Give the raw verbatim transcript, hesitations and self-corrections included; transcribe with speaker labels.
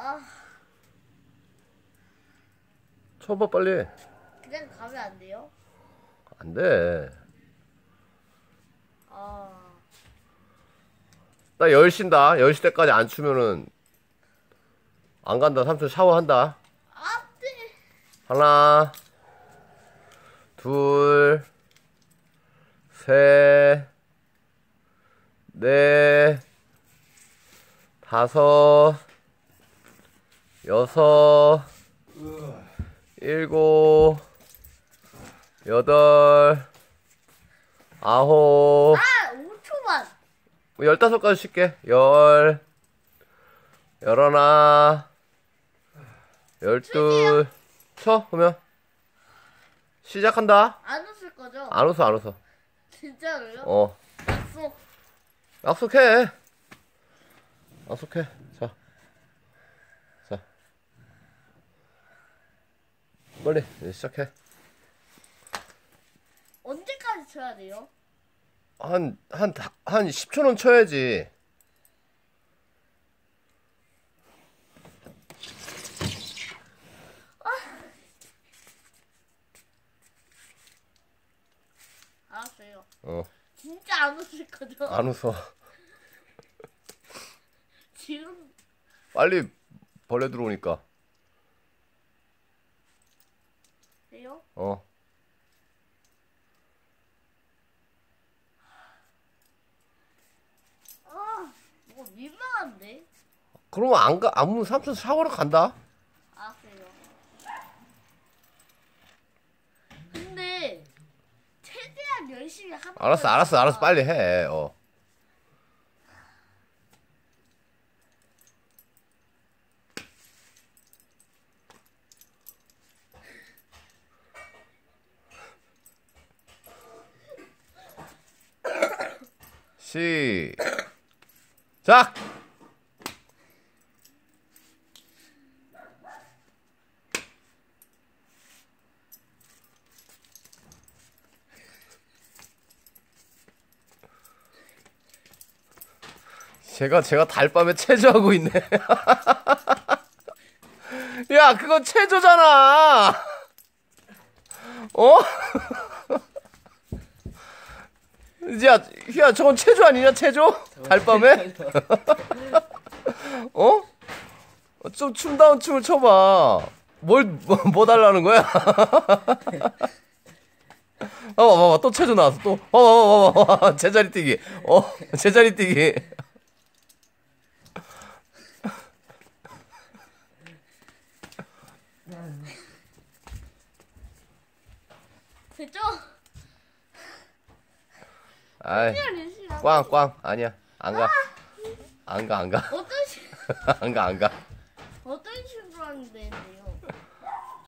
Speaker 1: 아,
Speaker 2: 쳐봐 빨리.
Speaker 1: 그냥 가면 안 돼요?
Speaker 2: 안 돼.
Speaker 1: 아,
Speaker 2: 나 열 시인다. 열 시 때까지 안 추면은 안 간다. 삼촌 샤워한다.
Speaker 1: 안 돼.
Speaker 2: 하나, 둘, 셋, 넷, 다섯, 여섯, 일곱, 여덟, 아홉,
Speaker 1: 아, 오 초만.
Speaker 2: 열다섯까지 쉴게. 열, 열하나, 열둘, 쳐, 그러면. 시작한다.
Speaker 1: 안 웃을 거죠?
Speaker 2: 안 웃어, 안 웃어.
Speaker 1: 진짜로요?
Speaker 2: 어.
Speaker 1: 약속.
Speaker 2: 약속해. 약속해. 자. 자. 빨리, 이제 시작해.
Speaker 1: 언제까지 쳐야 돼요?
Speaker 2: 한, 한, 한 십 초는 쳐야지.
Speaker 1: 알았어요.
Speaker 2: 어.
Speaker 1: 진짜 안 웃을 거죠?
Speaker 2: 안 웃어.
Speaker 1: 지금
Speaker 2: 빨리 벌레 들어오니까.
Speaker 1: 돼요?
Speaker 2: 어.
Speaker 1: 아, 뭐 민망한데?
Speaker 2: 그러면 안 가, 아무 삼촌 샤워로 간다.
Speaker 1: 알았어요. 근데 최대한 열심히 하는
Speaker 2: 알았어,
Speaker 1: 거니까.
Speaker 2: 알았어, 알았어. 빨리 해. 어. 시작! 제가, 제가 달밤에 체조하고 있네. 야, 그건 체조잖아! 어? 야, 휘야, 저건 체조 아니냐, 체조? 달밤에? 어? 좀 춤다운 춤을 춰봐. 뭘, 뭐, 뭐 달라는 거야? 봐봐, 봐봐, 또 체조 나왔어, 또. 봐봐, 봐봐, 봐봐, 제자리 뛰기. 어, 제자리 뛰기.
Speaker 1: 됐죠?
Speaker 2: 아이,
Speaker 1: 최대한 열심히 하고.
Speaker 2: 꽝, 꽝. 아니야. 안 가. 안 가, 안 가.
Speaker 1: 어떤 식
Speaker 2: 안 가, 안 가.
Speaker 1: 어떤 식으로 하는데?